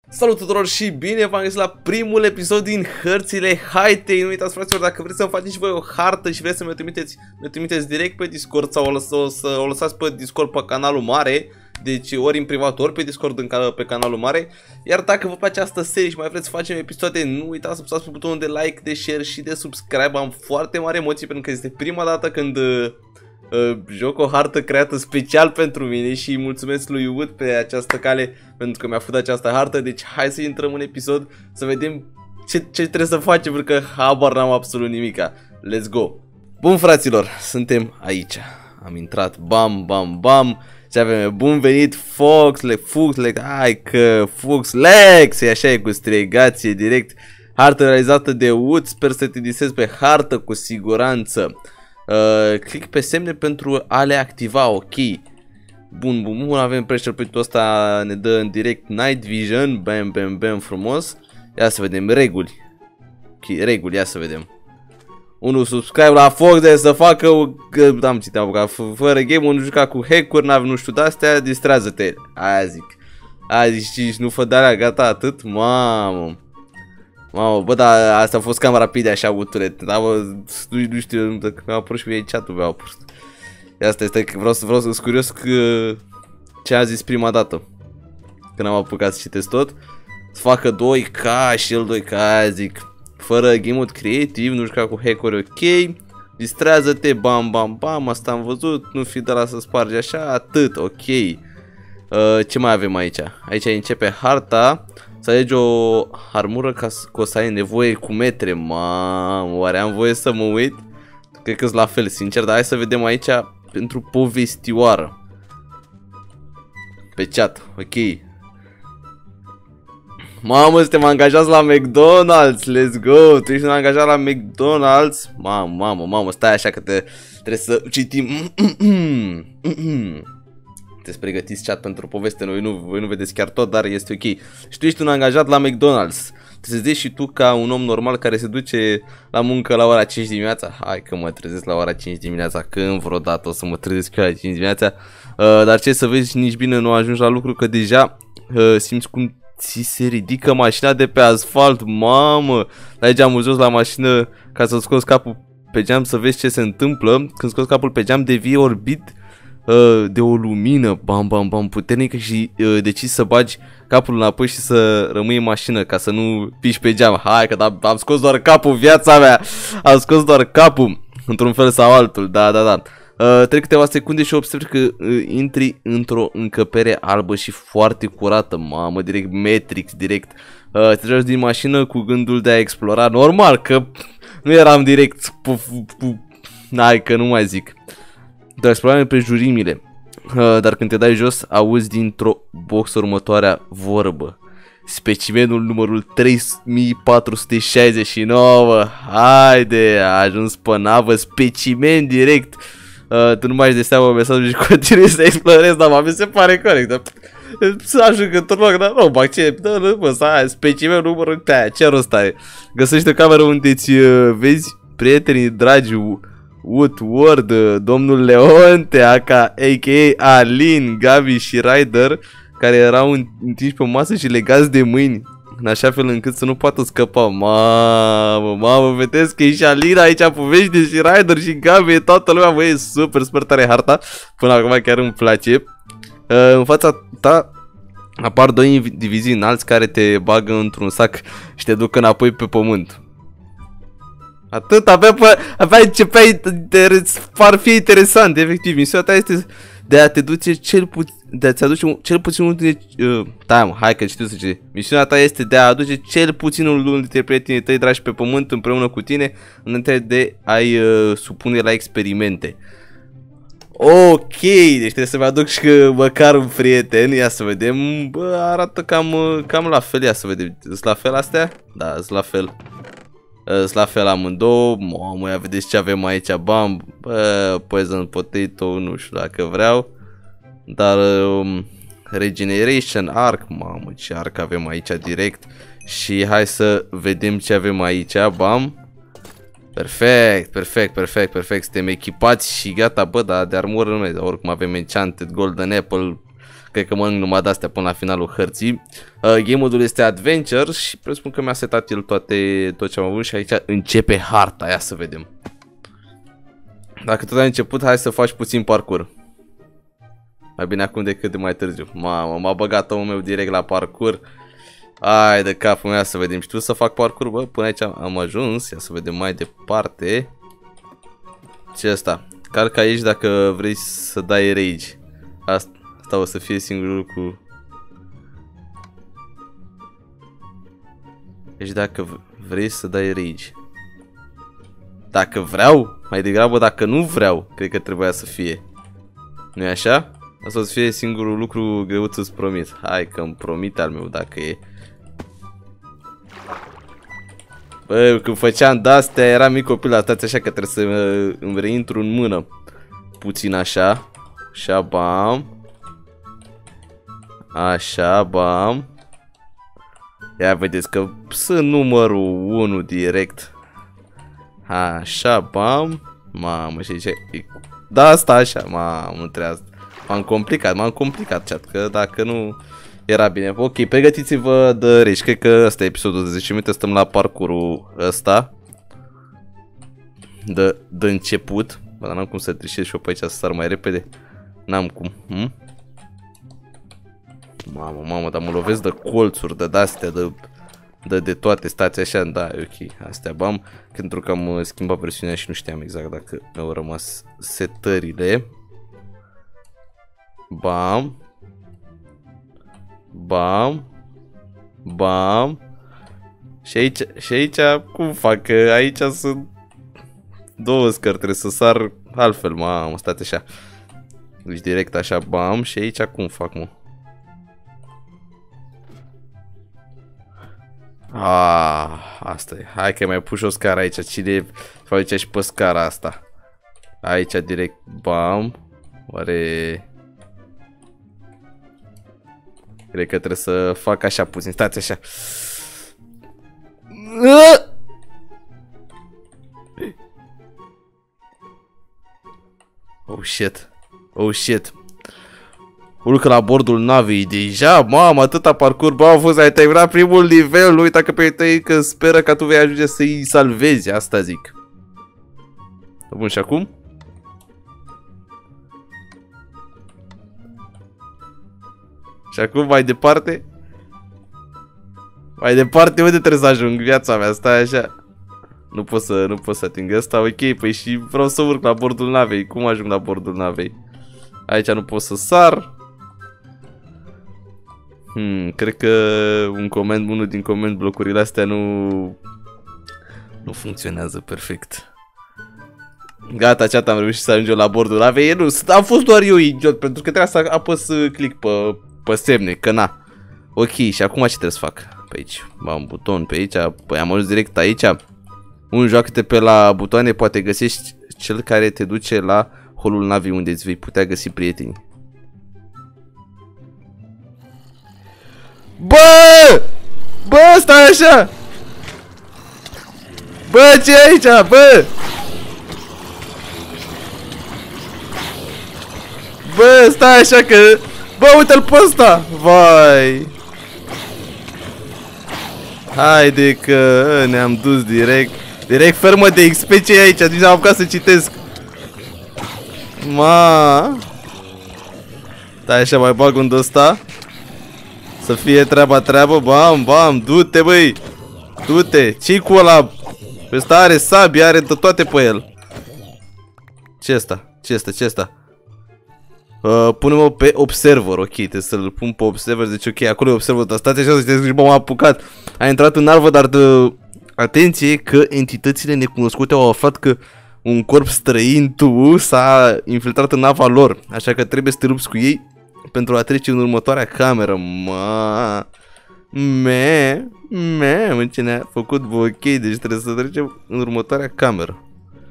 Salut tuturor și bine v-am găsit la primul episod din Hărțile High-Tech. Nu uitați, fraților, dacă vreți să faceți și voi o hartă și vreți să mi-o trimiteți direct pe Discord sau o lăsați pe Discord pe canalul mare, deci ori în privat, ori pe Discord pe canalul mare. Iar dacă vă place această serie și mai vreți să facem episoade, nu uitați să apăsați pe butonul de like, de share și de subscribe. Am foarte mari emoții pentru că este prima dată când joc o hartă creată special pentru mine și îi mulțumesc lui Wood pe această cale pentru că mi-a făcut această hartă. Deci hai să intrăm în episod să vedem ce trebuie să facem, pentru că habar n-am absolut nimica. Let's go! Bun, fraților, suntem aici. Am intrat, bam, bam, bam. Și avem bun venit Fuxlex, hai că Fuxlex, e așa, e cu strigație direct. Hartă realizată de Wood, sper să te disezi pe hartă cu siguranță. Click pe semne pentru a le activa, ok. Bun, avem pressure point-ul ăsta, ne dă în direct Night Vision, bam, frumos. Ia să vedem, reguli. Ok, reguli, ia să vedem. 1. Subscribe la Fox de să facă, am citit, fără game-ul, nu juca cu hack-uri, nu știu de-astea, distrează-te. Aia zic, nu fă de-alea, gata, atât, mamă. Mamă, bă, dar asta a fost cam rapid așa, uturet. Da, bă, nu știu, dacă mi-a apărut și mie chat-ul, mi-a apărut. Asta este că vreau să sunt curios ce a zis prima dată. Când am apucat să citesc tot. Să facă 2K și el 2K, zic. Fără game mode creativ, nu juca cu hack-uri, ok. Distrează-te, bam, asta am văzut. Nu fi de la să spargi așa, atât, ok. Ce mai avem aici? Aici începe harta. Să alegi o armură ca o să ai nevoie cu metre. Mamă, oare am voie să mă uit? Cred că-s la fel, sincer, dar hai să vedem aici pentru povestioară. Pe chat, ok. Mamă, suntem angajați la McDonald's, let's go. Tu ești un angajat la McDonald's. Mamă, stai așa că trebuie să citim. Să pregătiți chat pentru poveste, voi nu vedeți chiar tot, dar este ok. Și tu ești un angajat la McDonald's. Te trezești și tu ca un om normal care se duce la muncă la ora 5 dimineața. Hai că mă trezesc la ora 5 dimineața, când vreodată o să mă trezesc eu la 5 dimineața. Dar ce să vezi, nici bine nu ajungi la lucru, că deja simți cum ți se ridică mașina de pe asfalt. Mamă, dai geamul jos la mașină ca să scoți capul pe geam să vezi ce se întâmplă. Când scoți capul pe geam devii orbit de o lumină, bam, puternică și decizi să bagi capul înapoi și să rămâi în mașină ca să nu piși pe geam. Hai că am scos doar capul, viața mea, am scos doar capul, într-un fel sau altul, da. Trec câteva secunde și observi că intri într-o încăpere albă și foarte curată, mamă, direct Matrix, direct. Te tragi din mașină cu gândul de a explora, normal că nu eram direct, hai că nu mai zic. Dar exploram împrejurimile. Dar când te dai jos, auzi dintr-o box următoarea vorbă. Specimenul numărul 3469. Haide, a ajuns pe navă, specimen direct. Tu nu mai ești de seama mesajul și continui să explorezi, dar mi se pare corect. Să ajung într-un loc, dar nu, specimenul numărul, ce rost are? Găsești o cameră unde îți vezi prietenii dragi, Woodward, domnul Leonte, a.k.a. Alin, Gabi și Ryder, care erau întinși pe masă și legați de mâini, în așa fel încât să nu poată scăpa. Mamă, vedeți că e și Alin aici, povește și Ryder și Gabi, e toată lumea, bă, e super tare harta, până acum chiar îmi place. În fața ta apar doi indivizii înalți care te bagă într-un sac și te duc înapoi pe pământ. Atât, abia începeai, par fi interesant, efectiv. Misiunea ta este de a te duce de a-ți aduce cel puțin unul dintre hai că știu să ce. Misiunea ta este de a aduce cel puțin unul dintre prietenii tăi dragi pe pământ împreună cu tine, înainte de a-i supune la experimente. Ok, deci trebuie să-mi aduc și măcar un prieten. Ia să vedem. Bă, arată cam la fel, ia să vedem. Sunt la fel astea? Da, sunt la fel. Sunt la fel amândouă. Mamă, ia vedeți ce avem aici, bam. Bă, poison potato, nu știu dacă vreau. Dar regeneration arc, mamă, ce arc avem aici direct. Și hai să vedem ce avem aici, bam. Perfect, suntem echipați și gata, bă, dar de armură nu mai, oricum avem enchanted golden apple, Cred că mănânc numai de-astea până la finalul hărții. Game modul este Adventure și presupun că mi-a setat el tot ce am avut și aici începe harta. Ia să vedem. Dacă tot ai început, hai să faci puțin parcurs. Mai bine acum decât de mai târziu. Mamă, m-a băgat omul meu direct la parcurs. Hai de capul meu, să vedem. Știu să fac parcurs, bă, până aici am ajuns. Ia să vedem mai departe. Ce asta? Calcă aici dacă vrei să dai rage. Asta o să fie singurul lucru. Deci dacă vrei să dai rage. Dacă vreau, mai degrabă dacă nu vreau, cred că trebuia să fie. Nu-i așa? Asta o să fie singurul lucru greu să-ți promit. Hai că îmi promit al meu dacă e. Bă, când făceam de-astea, eram mic copil, stați așa că trebuie să îmi reintru în mână. Puțin așa. Așa, bam. Așa, bam. Ia vedeți că sunt numărul 1 direct. Așa, bam. Mamă, și ce? Da, asta așa, mamă, nu trebuia. M-am complicat, chat, că dacă nu era bine. Ok, pregătiți-vă de rage. Cred că ăsta e episodul de 10 minute. Stăm la parcurul ăsta de început. Bă, dar n-am cum să trișez și eu pe aici să sar mai repede. N-am cum. Mamă, dar mă lovesc de colțuri, de-astea, de toate. Stați așa, da, ok. Astea, bam. Pentru că am schimbat versiunea și nu știam exact dacă mi-au rămas setările. Bam. Bam. Bam. Și aici cum fac? Că aici sunt două scări, trebuie să sar altfel, mamă, stați așa. Deci direct așa, bam. Și aici cum fac, mă? Asta e. Hai că mai pus o scară aici. Cine face și pe scara asta? Aici direct, bam. Oare... Cred că trebuie să fac așa puțin. Stați așa. Oh shit. Oh shit. Urcă la bordul navei deja. Mamă, atâta parcurs. Bă, a fost, ai terminat primul nivel. Nu uita că pe tăi că speră că tu vei ajunge să-i salvezi. Asta zic. Bun, și acum? Și acum mai departe? Mai departe unde trebuie să ajung viața mea? Stai așa. Nu pot să ating asta. Ok, păi și vreau să urc la bordul navei. Cum ajung la bordul navei? Aici nu pot să sar. Cred că unul din coment blocurile astea nu funcționează perfect. Gata, chat, am reușit să ajungem la bordul navei. Nu, am fost doar eu idiot, pentru că trebuia să apăs click pe semne, că na. Ok, și acum ce trebuie să fac? Pe aici, am buton pe aici, păi am ajuns direct aici. Joacă-te pe la butoane, poate găsești cel care te duce la holul navei unde îți vei putea găsi prietenii. Bă! Bă, stai așa! Bă, ce e aici? Bă! Bă, stai așa că... Bă, uite-l pe ăsta! Vai! Haide că ne-am dus direct. Direct fermă de XP, ce e aici? Nici n-am apucat să citesc. Stai așa, mai bag unde ăsta. Să fie treabă, bam, bam, du-te, băi. Du-te, ce-i cu ăla? Ăsta are sabie, are de toate pe el. Ce ăsta? Ce ăsta? Pune-mă pe observer, ok, trebuie să-l pun pe observer, deci ok, acolo e observer, dar stați așa să știți că m-am apucat. A intrat în navă, dar atenție că entitățile necunoscute au aflat că un corp străin s-a infiltrat în nava lor, așa că trebuie să te lupți cu ei pentru a trece în următoarea cameră. Ce ne-a făcut ok, deci trebuie să trecem în următoarea cameră.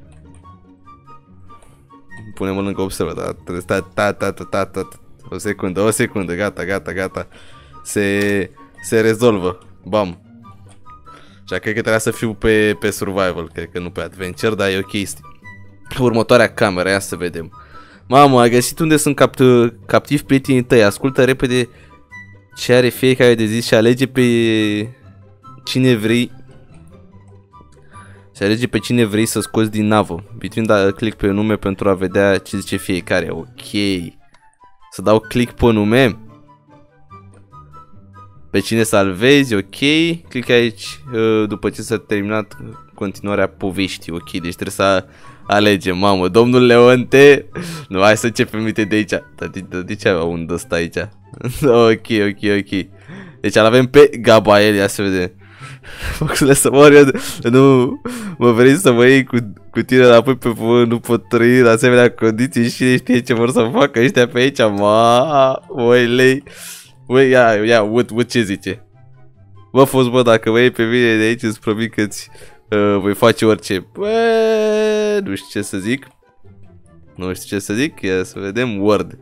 Punem-o lângă observer, dar trebuie să o secundă, gata. Se rezolvă. Bam. Și cred că trebuia să fiu pe survival, cred că nu pe adventure, dar e ok. Următoarea cameră, ia să vedem. Mamă, ai găsit unde sunt captivi prietenii tăi. Ascultă repede ce are fiecare de zis și alege pe cine vrei. Și alege pe cine vrei să scoți din navă. Between da click pe nume pentru a vedea ce zice fiecare. Ok. Să dau click pe nume. Pe cine salvezi, ok. Click aici după ce s-a terminat continuarea poveștii. Ok, deci trebuie să alegem. Mamă, domnul Leonte. Nu, hai să începem uite de aici. De ce avea un ăsta aici? Ok. Deci îl avem pe Gabael, ia să vedem. Foxule, să mor eu. Nu mă vrei să mă iei cu tine înapoi pe pământ. Nu pot trăi în asemenea condiții. Și știe ce vor să facă ăștia pe aici. Voi lei. Băi, ia, Wood ce zice? Bă, fost, bă, dacă mă iei pe mine de aici, îți promit că-ți voi face orice. Bă, nu știu ce să zic. Nu știu ce să zic, ia să vedem. Word.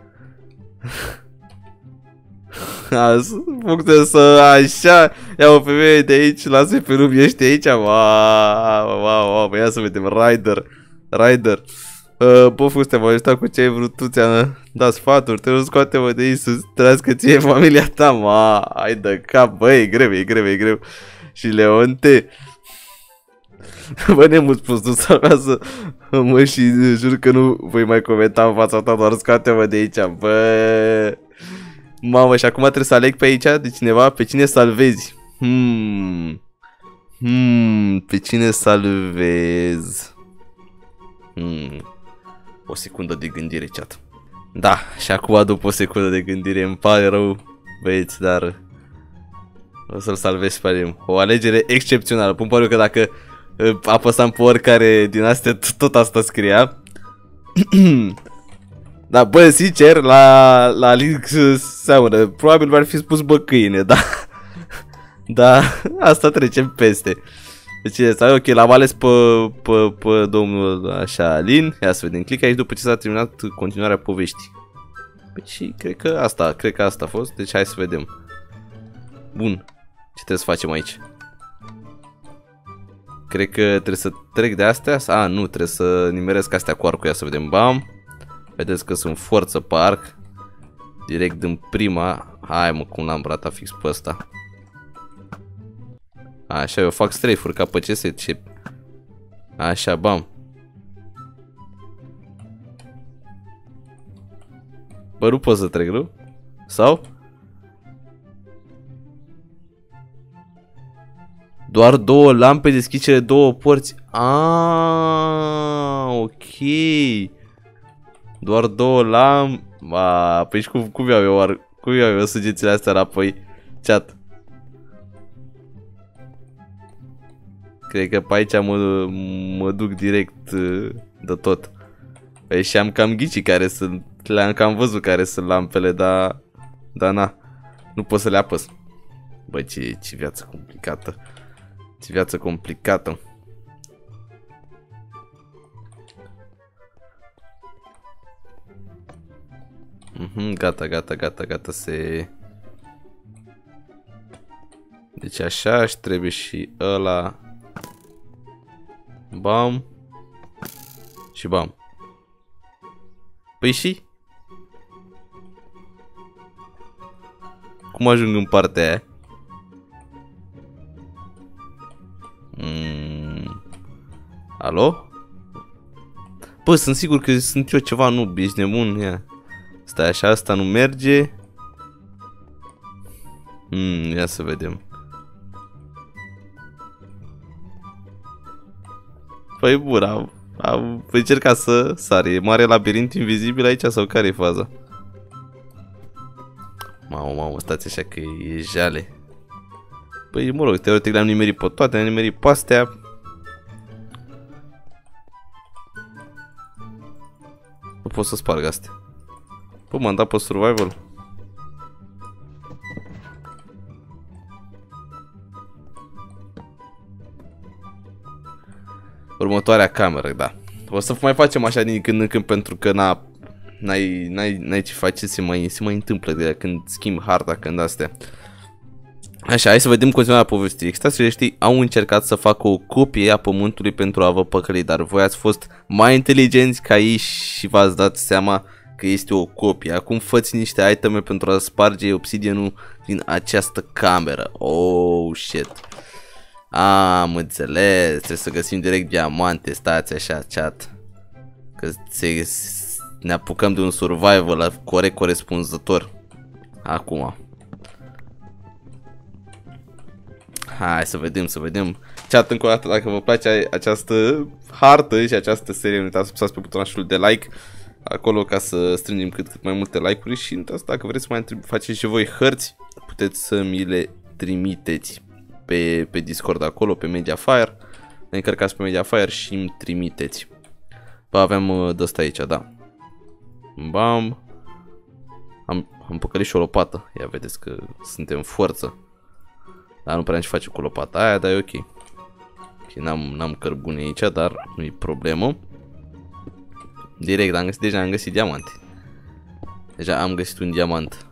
Să așa. Ia-o pe mine de aici, lasă-i pe lume, ești aici. Wow, ia să vedem. Rider. Bă, Fuste, m-a ajutat cu ce ai vrut tu, ți-am dat sfaturi, te rog, scoate-mă de aici să trăiască ție familia ta, hai de cap, bă, e greu. Și Leonte, bă, nemult spus, nu salvează, mă, și jur că nu voi mai comenta în fața ta, doar scoate-mă de aici, bă. Mamă, și acum trebuie să aleg pe aici de cineva, pe cine salvezi. Pe cine salvezi? O secundă de gândire, chat. Da, și acum după o secundă de gândire îmi pare rău, băieți, dar o să-l salvez pe el. O alegere excepțională. Pun pariu că dacă apăsam pe oricare din astea, tot asta scria. Da, bă, sincer, la link seamănă. Probabil v-ar fi spus, bă, câine, da. Da, asta trecem peste. Deci, ok, l-am ales pe domnul așa, Alin. Ia să vedem, click aici după ce s-a terminat continuarea poveștii. Deci, cred că asta a fost. Deci, hai să vedem. Bun, ce trebuie să facem aici? Cred că trebuie să trec de astea. Nu, trebuie să nimeresc astea cu arcul. Ia să vedem, bam. Vedeți că sunt forță pe arc. Direct din prima. Hai, mă, cum l-am ratat fix pe ăsta. Așa, eu fac strafe-uri ca pe CS. Așa, bam. Bă, nu pot să trec, nu? Sau? Doar două lampe deschid cele două porți. Ok. Doar două lampe. Păi și cum iau eu săgețile astea înapoi? Chat. Cred că pe aici mă duc direct de tot. Păi și am cam ghicii care sunt. Le-am cam văzut care sunt lampele, dar na. Nu pot să le apăs. Băi, ce viață complicată. Ce viață complicată. Gata se... Deci așa și trebuie și ăla. Bam. Și bam. Păi și? Cum ajung în partea aia? Alo? Bă, sunt sigur că sunt eu ceva noob, ești nebun? Ia. Stai așa, asta nu merge. Ia să vedem. Păi bun, am încercat să sar. E mare labirint invizibil aici sau care e faza? Mamă, stați așa că e jale. Păi mă rog, teoretic le-am nimerit pe toate, le-am nimerit pe astea. Nu pot să sparg astea. Păi m-am dat pe survival. Următoarea cameră, da. O să mai facem așa din când în când pentru că n-ai ce face, se mai întâmplă de când schimb harta, când astea. Așa, hai să vedem continuarea povestii. Extraterestrii au încercat să facă o copie a pământului pentru a vă păcăli, dar voi ați fost mai inteligenți ca ei și v-ați dat seama că este o copie. Acum făți niște iteme pentru a sparge obsidianul din această cameră. Oh, shit. Am înțeles, trebuie să găsim direct diamante. Stați așa, chat. Că ne apucăm de un survival corect corespunzător. Acum. Hai să vedem, să vedem. Chat, încă o dată, dacă vă place această hartă și această serie, nu uitați să apăsați pe butonul de like acolo ca să strângem cât mai multe like-uri și nu uitați, dacă vreți să mai faceți și voi hărți, puteți să mi le trimiteți pe Discord acolo, pe Mediafire. Ne încărcați pe Mediafire și îmi trimiteți. Bă, avem de-asta aici, da. Bam. Am păcălit și o lopată. Ia vedeți că suntem forță. Dar nu prea ce face cu lopata aia, dar e ok. Ok, n-am cărbune aici, dar nu-i problemă. Direct, deja am găsit diamante. Deja am găsit un diamant.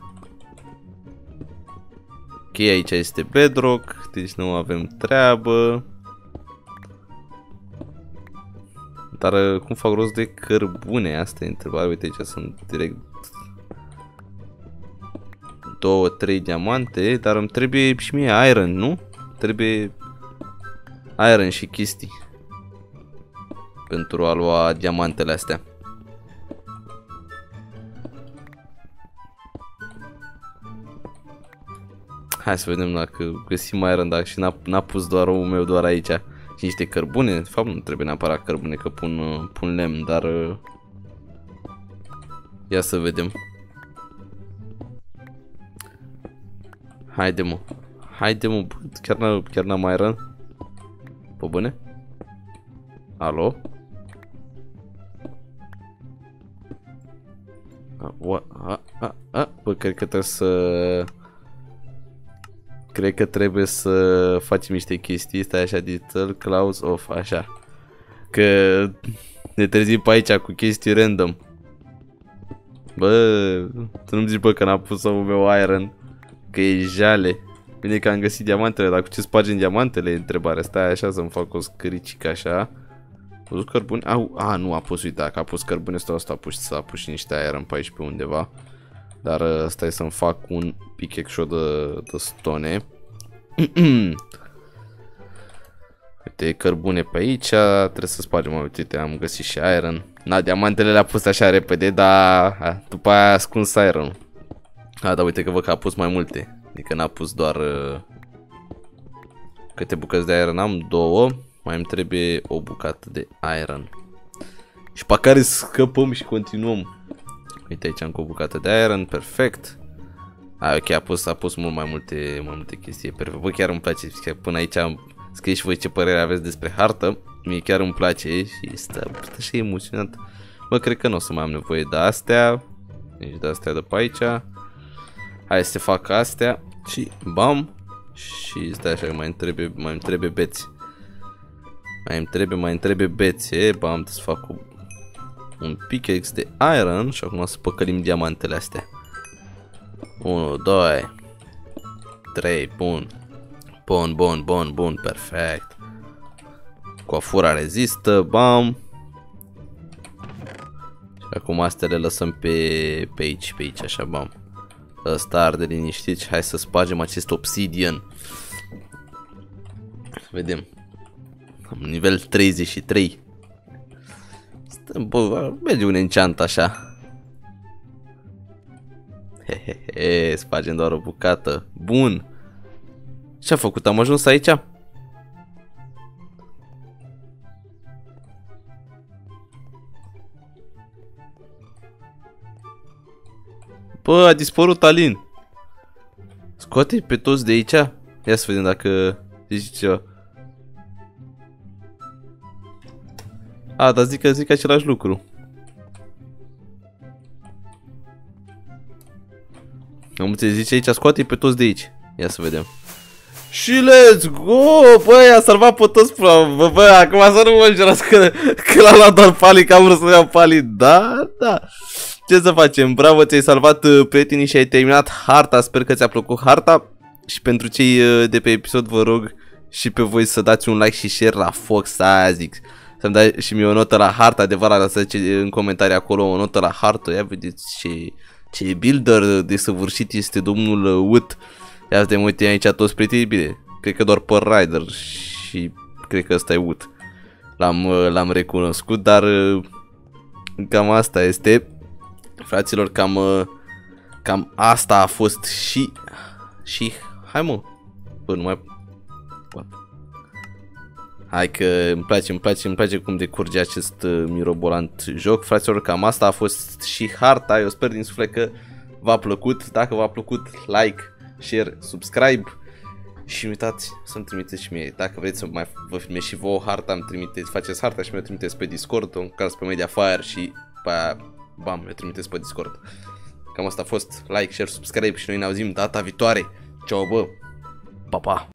Ok, aici este bedrock, deci nu avem treabă. Dar cum fac rost de cărbune? Asta e întrebarea. Uite, aici sunt direct 2-3 diamante, dar îmi trebuie și mie iron, nu? Trebuie iron și chestii pentru a lua diamantele astea. Hai să vedem dacă găsim iron, dacă și n-a pus doar omul meu doar aici și niște cărbune. De fapt nu trebuie neapărat cărbune, că pun lemn, dar ia să vedem. Haide mă, haide mă, chiar n-am iron. Pe bune? Alo? Bă, cred că trebuie să facem niște chestii. Stai așa, detail, clouds off, așa. Că ne trezim pe aici cu chestii random. Bă, tu nu-mi zici, bă, că n-a pus omul meu iron. Că e jale. Bine că am găsit diamantele, dar cu ce spargem diamantele e întrebarea. Stai așa să-mi fac o scăricică așa. A pus cărbune? Nu a pus, uite, dacă a pus cărbune ăsta a pus și niște iron pe aici pe undeva. Dar stai să-mi fac un pickaxe de stone. Uite, cărbune pe aici, trebuie să spargem, uite, am găsit și iron. Na, diamantele le-a pus așa repede, dar după aia a ascuns iron. Dar uite că văd că a pus mai multe. Adică n-a pus doar câte bucăți de iron am? 2. Mai îmi trebuie o bucată de iron. Și pe care scăpăm și continuăm. Uite, aici am cu o bucată de iron, perfect. Ok, a pus mult mai multe chestii, perfect. Bă, chiar îmi place, că până aici scrieți și voi ce părere aveți despre hartă. Mie chiar îmi place și stă așa emoționat. Bă, cred că nu o să mai am nevoie de astea. Deci de astea de pe aici. Hai să fac astea și bam. Și stai așa, mai îmi trebuie beți. Mai îmi trebuie bețe. Bam, trebuie să fac un pickaxe de iron și acum să păcălim diamantele astea. 1, 2, 3, bun. Bun, perfect. Coafura rezistă, bam. Și acum astea le lăsăm pe aici, așa, bam. Ăsta arde liniștit și hai să spargem acest obsidian. Vedem. Am nivel 33. Bă, merge un enchant așa. Hehehe, spargem doar o bucată. Bun. Ce-a făcut? Am ajuns aici? Bă, a dispărut Alin. Scoate pe toți de aici. Ia să vedem dacă zici ceva. Dar zic același lucru. Am înțeles, zice aici, scoate pe toți de aici. Ia să vedem. Și let's go! Băi, a salvat pe toți. Bă, acum să nu mă jurați că l-a luat doar Pali, că am vrut să iau Pali. Da. Ce să facem? Bravo, ți-ai salvat prietenii și ai terminat harta. Sper că ți-a plăcut harta. Și pentru cei de pe episod vă rog și pe voi să dați un like și share la Fox, aia zic. Să-mi dai și mie o notă la hartă, adevărat, lăsați în comentarii acolo o notă la hartă. Ia vedeți ce builder desăvârșit este domnul Wood. Ia vedem, uite aici toți prieteni, bine. Cred că doar pe Rider și cred că ăsta e Wood. L-am recunoscut, dar cam asta este. Fraților, cam asta a fost și hai mă. Bă, nu mai pot. Hai că îmi place cum decurge acest mirobolant joc. Fraților, cam asta a fost și harta. Eu sper din suflet că v-a plăcut. Dacă v-a plăcut, like, share, subscribe. Și uitați să-mi trimiteți și mie. Dacă vreți să mai vă filmez și vouă harta, faceți harta și mi-o trimiteți pe Discord. O încalți pe Mediafire și pe aia, bam, mi-o trimiteți pe Discord. Cam asta a fost. Like, share, subscribe și noi ne auzim data viitoare. Ciao, bă! Pa, pa!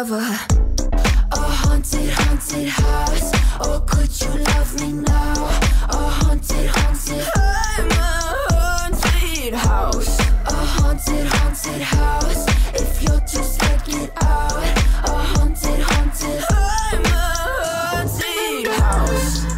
Haunted, haunted house. Oh, could you love me now? A haunted, haunted. I'm a haunted house. A haunted, haunted house. If you're too scared, get out. A haunted, haunted. I'm a haunted house.